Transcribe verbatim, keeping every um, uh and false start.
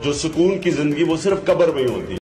जो सुकून की जिंदगी वो सिर्फ कब्र में ही होती है।